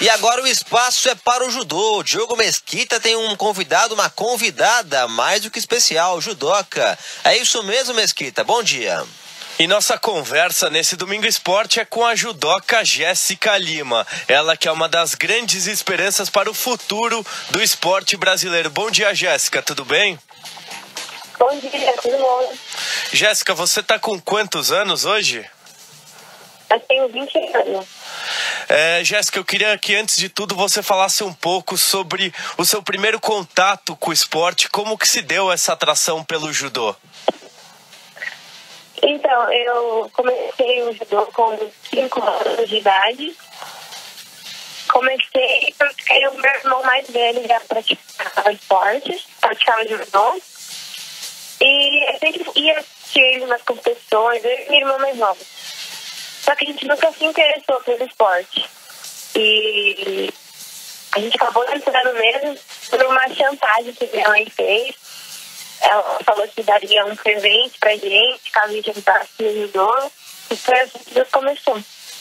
E agora o espaço é para o judô. O Diogo Mesquita tem um convidado, uma convidada mais do que especial, judoca. É isso mesmo, Mesquita? Bom dia. E nossa conversa nesse Domingo Esporte é com a judoca Jéssica Lima. Ela que é uma das grandes esperanças para o futuro do esporte brasileiro. Bom dia, Jéssica, tudo bem? Bom dia, tudo bom? Jéssica, você está com quantos anos hoje? Eu tenho 20 anos. Jéssica, eu queria que antes de tudo você falasse um pouco sobre o seu primeiro contato com o esporte, como que se deu essa atração pelo judô? Então, eu comecei o judô com 5 anos de idade. Comecei porque o meu irmão mais velho já praticava esporte, praticava judô. E eu sempre ia assistir ele nas competições, eu e minha irmã mais nova. Só que a gente nunca se interessou pelo esporte. E a gente acabou entrando mesmo por uma chantagem que minha mãe fez. Ela falou que daria um presente pra gente, caso a gente entrasse no judô. E foi assim que tudo começou.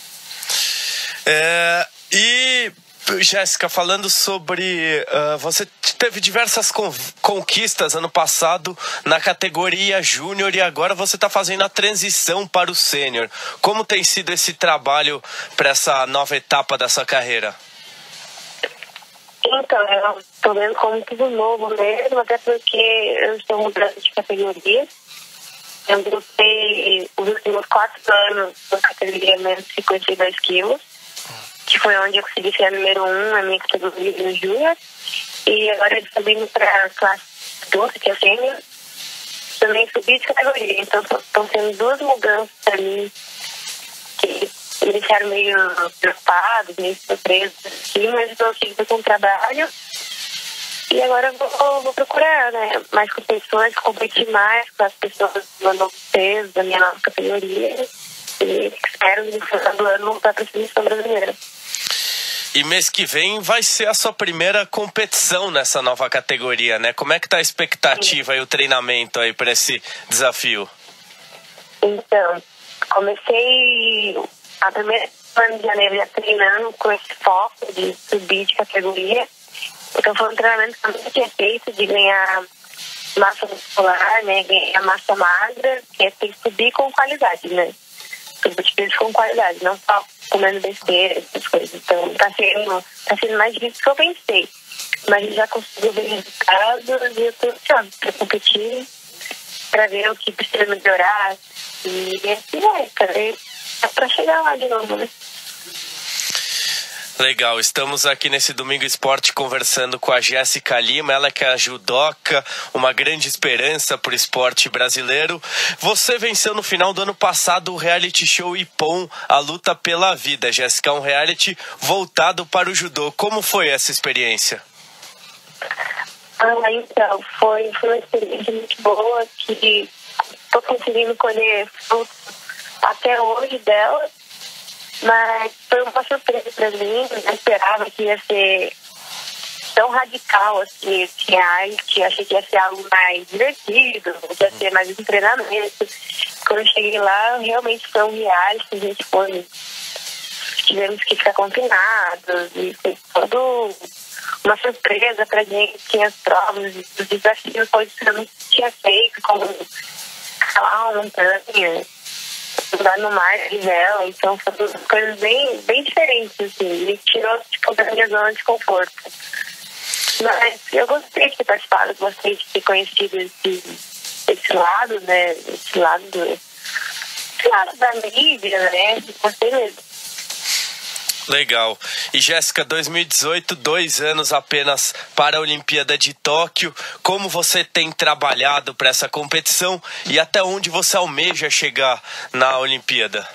E, Jéssica, falando sobre... você teve diversas conquistas ano passado na categoria júnior e agora você está fazendo a transição para o sênior. Como tem sido esse trabalho para essa nova etapa da sua carreira? Então, eu estou vendo como tudo novo mesmo, até porque eu estou mudando de categoria. Eu lutei os últimos 4 anos na categoria menos 52 quilos, que foi onde eu consegui ser a número 1 na minha categoria no júnior. E agora eu estou vindo para a classe 12, que é sênior. Também subi de categoria, então estão sendo 2 mudanças para mim que me deixaram meio preocupados, meio surpresos, assim, mas estou seguindo com o trabalho. E agora eu vou procurar, né, mais competições, competir mais com as pessoas do novo peso, da minha nova categoria. E espero, no final do ano, voltar para a seleção brasileira. E mês que vem vai ser a sua primeira competição nessa nova categoria, né? Como é que tá a expectativa e o treinamento aí para esse desafio? Então, comecei a primeira semana de janeiro já treinando com esse foco de subir de categoria. Então foi um treinamento que eu nunca tinha feito, de ganhar massa muscular, né? Ganhar massa magra, que é ter que subir com qualidade, né? Subir de peso com qualidade, não só comendo besteira, essas coisas. Então tá sendo mais difícil do que eu pensei. Mas já consigo ver resultados e eu tô ansiosa pra competir, pra ver o que precisa melhorar. E assim pra chegar lá de novo, né? Legal, estamos aqui nesse Domingo Esporte conversando com a Jéssica Lima, ela que é a judoca, uma grande esperança para o esporte brasileiro. Você venceu no final do ano passado o reality show Ippon, a luta pela vida. Jéssica, um reality voltado para o judô. Como foi essa experiência? Então, foi uma experiência muito boa, que estou conseguindo colher frutos até hoje dela. Mas foi uma surpresa para mim, eu não esperava que ia ser tão radical assim, esse reality. Achei que ia ser algo mais divertido, que ia ser mais um treinamento. Quando eu cheguei lá, realmente foi um reality, a gente tivemos que ficar confinados, e foi tudo uma surpresa pra gente. Tinha as provas, os desafios, coisas que eu não tinha feito, como escalar uma montanha, andar no mar de vela. Então foram coisas bem diferentes, assim. Me tirou da minha zona de conforto. Mas eu gostei de ter participado, gostei de ter conhecido esse lado, né? Esse lado da mídia, né? Gostei mesmo. Legal. E Jéssica, 2018, 2 anos apenas para a Olimpíada de Tóquio. Como você tem trabalhado para essa competição e até onde você almeja chegar na Olimpíada?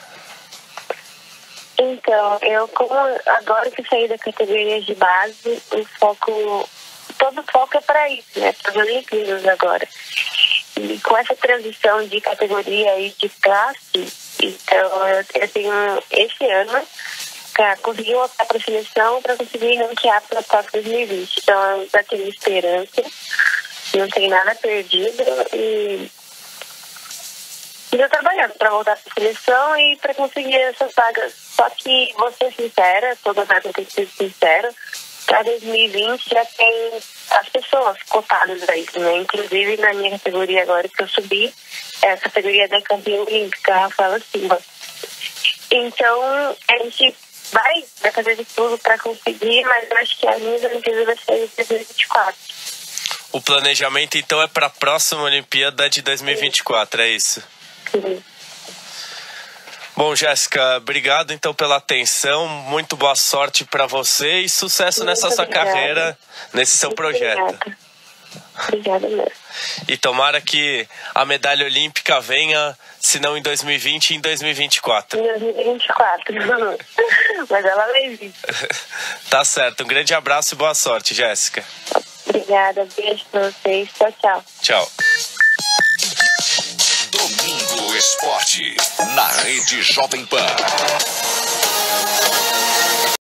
Então, como agora que saí da categoria de base, todo o foco é para isso, né? Para as Olimpíadas agora. E com essa transição de categoria e de classe, então eu tenho esse ano para conseguir voltar para a seleção, para conseguir ranquear para a Tóquio 2020. Então eu já tenho esperança, não tem nada perdido e estou trabalhando para voltar para a seleção e para conseguir essas vagas. Só que, vou ser sincera, toda vaga tem que ser sincera, para 2020 já tem as pessoas cotadas aí, né? Inclusive na minha categoria agora que eu subi, é a categoria da campeã olímpica, Rafaela Silva. Então, a gente vai fazer de tudo para conseguir, mas eu acho que a minha Olimpíada vai ser em 2024. O planejamento, então, é para a próxima Olimpíada de 2024, é isso? Sim. Bom, Jéssica, obrigado então pela atenção, muito boa sorte para você e sucesso nessa sua carreira, nesse seu projeto. Obrigada mesmo. E tomara que a medalha olímpica venha, se não em 2020, em 2024. Em 2024, mas ela vai vir. Tá certo, um grande abraço e boa sorte, Jéssica. Obrigada, beijo pra vocês, tchau, tchau. Tchau. Domingo Esporte, na Rede Jovem Pan.